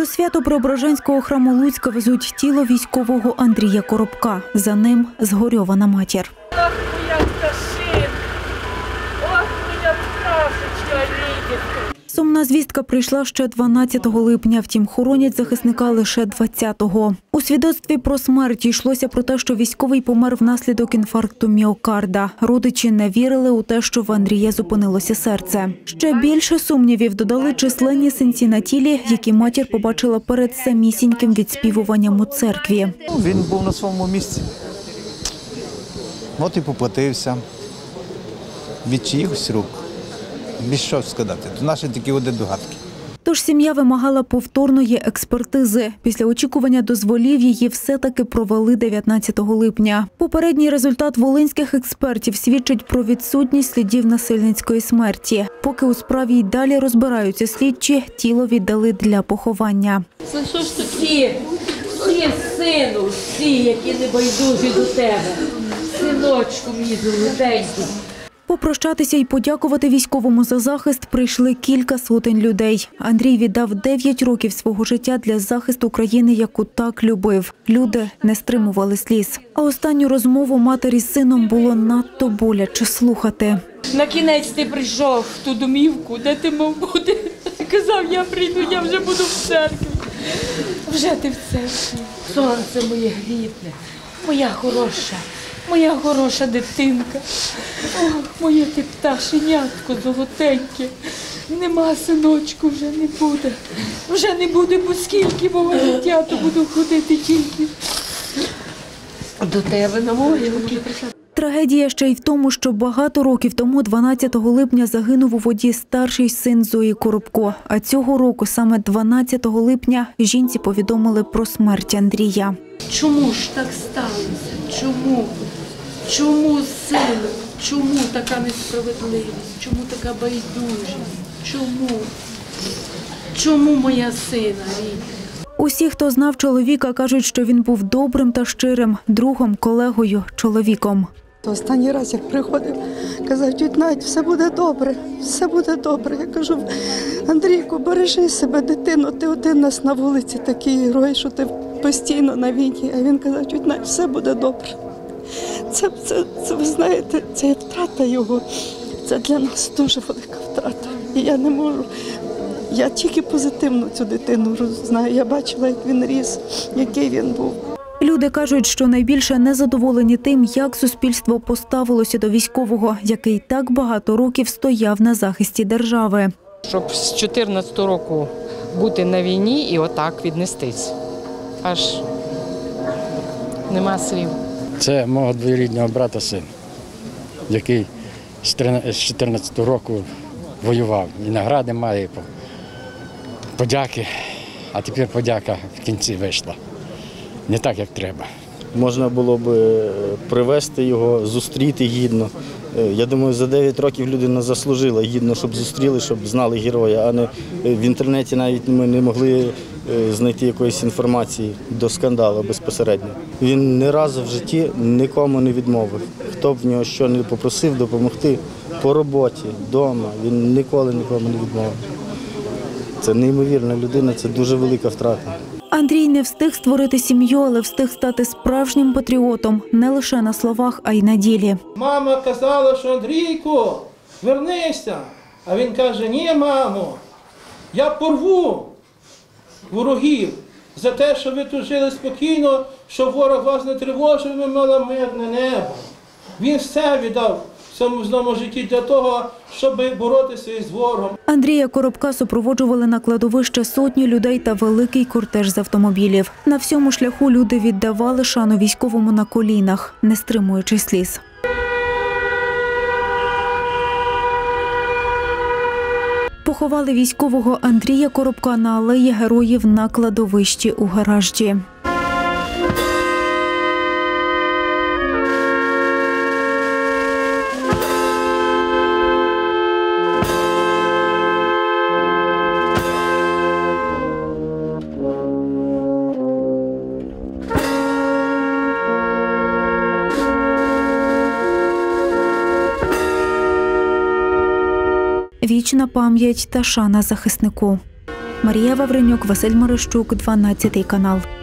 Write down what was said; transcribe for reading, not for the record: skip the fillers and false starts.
До Свято-Преображенського храму Луцька везуть тіло військового Андрія Коробка. За ним згорьована матір. Ах, моя пташинка! Ох, моя пташечка рідна! Сумна звістка прийшла ще 12 липня, втім хоронять захисника лише 20-го. У свідоцтві про смерть йшлося про те, що військовий помер внаслідок інфаркту міокарда. Родичі не вірили у те, що в Андрія зупинилося серце. Ще більше сумнівів додали численні синці на тілі, які матір побачила перед самісіньким відспівуванням у церкві. Він був на своєму місці. От і поплатився. Від чиїхось рук. Без що сказати. То наші такі один догадки. Тож сім'я вимагала повторної експертизи. Після очікування дозволів її все-таки провели 19 липня. Попередній результат волинських експертів свідчить про відсутність слідів насильницької смерті. Поки у справі й далі розбираються слідчі, тіло віддали для поховання. Це що ж такі? Всі, сину, всі, які не байдужі до тебе. Синочку мій золотенький. Попрощатися і подякувати військовому за захист прийшли кілька сотень людей. Андрій віддав 9 років свого життя для захисту країни, яку так любив. Люди не стримували сліз. А останню розмову матері з сином було надто боляче слухати. На кінець ти прийшов в ту домівку, де ти мав бути. Казав, я прийду, я вже буду в церкві. Вже ти в церкві. Сонце моє грітне, моя хороша дитинка. Ох, моє ти пташенятко золотеньке. Нема, синочку, вже не буде. Вже не буде, бо скільки мого життя, то буду ходити тільки до тебе на могилу. Трагедія ще й в тому, що багато років тому, 12 липня, загинув у воді старший син Зої Коробко. А цього року, саме 12 липня, жінці повідомили про смерть Андрія. Чому ж так сталося? Чому? Чому, сину? Чому така несправедливість? Чому така байдужість? Чому? Чому моя сина рідна? Усі, хто знав чоловіка, кажуть, що він був добрим та щирим, другом, колегою, чоловіком. Останній раз, як приходив, казав, тють Надь, все буде добре, все буде добре. Я кажу, Андрійку, бережи себе, дитино, ти один нас на вулиці такий герой, що ти постійно на війні. А він казав, тють Надь, все буде добре. Це ви знаєте, це втрата його, це для нас дуже велика втрата. І я не можу, я тільки позитивно цю дитину знаю, я бачила, як він ріс, який він був. Люди кажуть, що найбільше незадоволені тим, як суспільство поставилося до військового, який так багато років стояв на захисті держави. Щоб з 14 року бути на війні і отак віднестись. Аж нема слів. Це мого двоюрідного брата син, який з 14 року воював. І награди має, і подяки, а тепер подяка в кінці вийшла. Не так, як треба. Можна було б привезти його, зустріти гідно. Я думаю, за 9 років людина заслужила гідно, щоб зустріли, щоб знали героя, а не в інтернеті навіть ми не могли знайти якоїсь інформації до скандалу безпосередньо. Він ні разу в житті нікому не відмовив. Хто б в нього що не попросив допомогти по роботі, вдома, він ніколи нікому не відмовив. Це неймовірна людина, це дуже велика втрата. Андрій не встиг створити сім'ю, але встиг стати справжнім патріотом не лише на словах, а й на ділі. Мама казала, що Андрійку, вернися. А він каже, ні, мамо, я порву ворогів за те, що ви тут жили спокійно, щоб ворог вас не тривожив, ви мали мирне небо. Він все віддав в цьому земному житті для того, щоб боротися із ворогом. Андрія Коробка супроводжували на кладовище сотні людей та великий кортеж з автомобілів. На всьому шляху люди віддавали шану військовому на колінах, не стримуючи сліз. Поховали військового Андрія Коробка на алеї Героїв на кладовищі у Гаражджі. Вічна пам'ять та шана захиснику. Марія Вавренюк, Василь Марищук, 12 канал.